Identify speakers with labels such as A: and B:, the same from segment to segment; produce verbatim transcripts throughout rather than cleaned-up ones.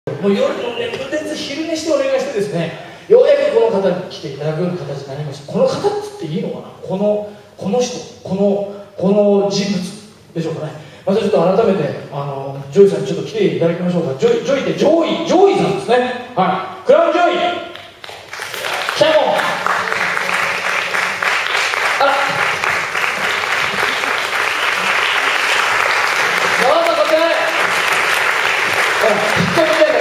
A: もう夜のね、無鉄昼寝してお願いしてですね、ようやくこの方に来ていただくような形になりました。この方っつっていいのかな、このこの人、このこの人物でしょうかね。またちょっと改めてあのジョイさんにちょっと来ていただきましょうか。ジョイ、ジョイってジョイ、ジョイさんですね。はい、クラウンジョイ、シャイモン、あら、どうぞこちらへ。ほら、引っ込みたいから。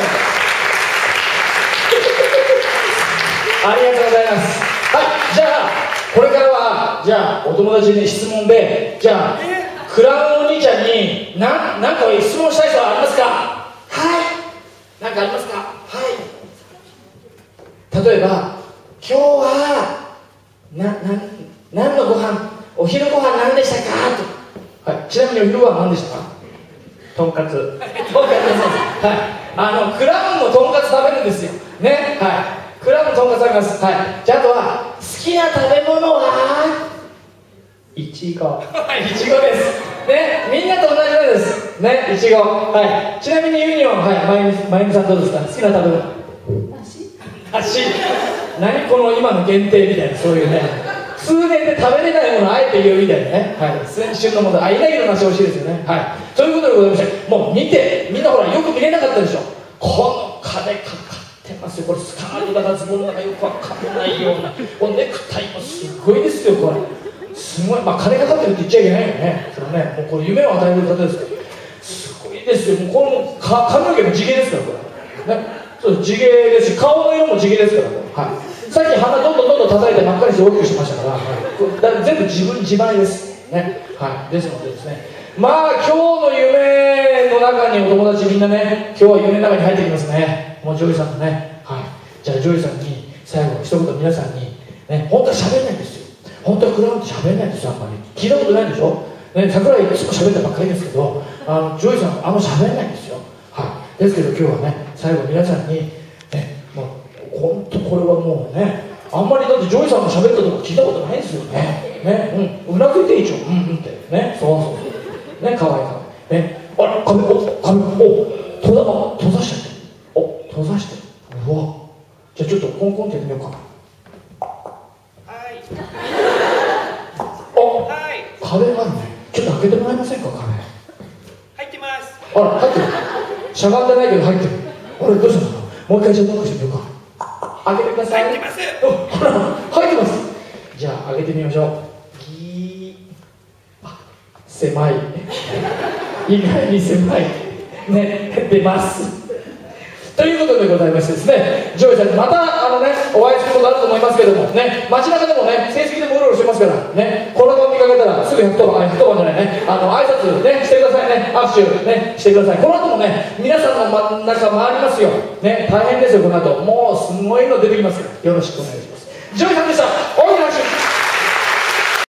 A: ありがとうございます。はい、じゃあこれからはじゃあお友達に質問で、じゃあクラウンお兄ちゃんに何か質問したい人はありますか？はい、何かありますか？はい。例えば今日はなな何のご飯、お昼ご飯何でしたかと、はい、ちなみにお昼ご飯何でしたか？とんかつ。とんかつです。はい、あのクラウンもとんかつ食べるんですよね。はい、クラウンとんかつあります。はい。じゃあ、あとは好きな食べ物はいちご。いちごですね。みんなと同じなんですね。いちご。はい。ちなみにユニオン、はい、まゆみ、まゆみさんどうですか？好きな食べ物？梨。梨。何この今の限定みたいな、そういうね、数年で食べれないものをあえて言うみたいなね。はい。先週のもの、あ、稲城の梨美味しいですよね。はい。ということでございまして、もう見て、みんなほらよく見れなかったでしょ。この金かかってますよ。これスカートだかズボンだかよくわかんないような、このネクタイもすごいですよ。これすごい、まあ金かかってるって言っちゃいけないよね。それね、もうこれ夢を与える方ですから、すごいですよ。もうこのか髪の毛も地毛ですから、これね、そう地毛ですし、顔の色も地毛ですから、はい、さっき鼻どんどんどんどん叩いて真っ赤にして大きくしましたから、はい、これだ全部自分自前ですね。はい、ですのでですね、まあ今日の夢の中にお友達みんなね、今日は夢の中に入ってきますね。もうジョイさんのね、はい、じゃあジョイさんに最後一言皆さんにね、本当は喋れないんですよ。本当はクラウンって喋れないんですよ。あんまり聞いたことないでしょ、ね、桜井いつも喋ったばっかりですけど、あのジョイさんあんま喋れないんですよ。はい、ですけど今日はね、最後皆さんにね、もう本当これはもうね、あんまりだってジョイさんが喋ったとこ聞いたことないですよね。ね、うん、うなずいていいじゃん、うんうんってね、そうそうそうね、かわいいかわいいね。あれ、壁、お、壁、お、閉ざ、あ、閉ざしちゃって、お、閉ざして、うわ、じゃあちょっとコンコンってやってみようかな。はい。お、はい。壁があるね。ちょっと開けてもらえませんか、壁。入ってます。あら、入ってる。しゃがんでないけど入ってる。あれ、どうしたの？もう一回じゃあノックしてみようか。開けてください。入ってます。お、ほら、入ってます。じゃあ開けてみましょう。ギー。あ、狭い。意外に狭い。ね、出ます。ということでございましてですね、ジョイさんにまたあの、ね、お会いすることあると思いますけどもね、街中でもね、成績でもうろうろしてますからね、この顔見かけたらすぐひゃくとばん、ひゃくとばんじゃないね、あの挨拶ねしてくださいね、握手ねしてください。この後もね、皆さんの真ん中回りますよね、大変ですよ。この後もうすごいの出てきますから、よろしくお願いします。ジョイさんでした。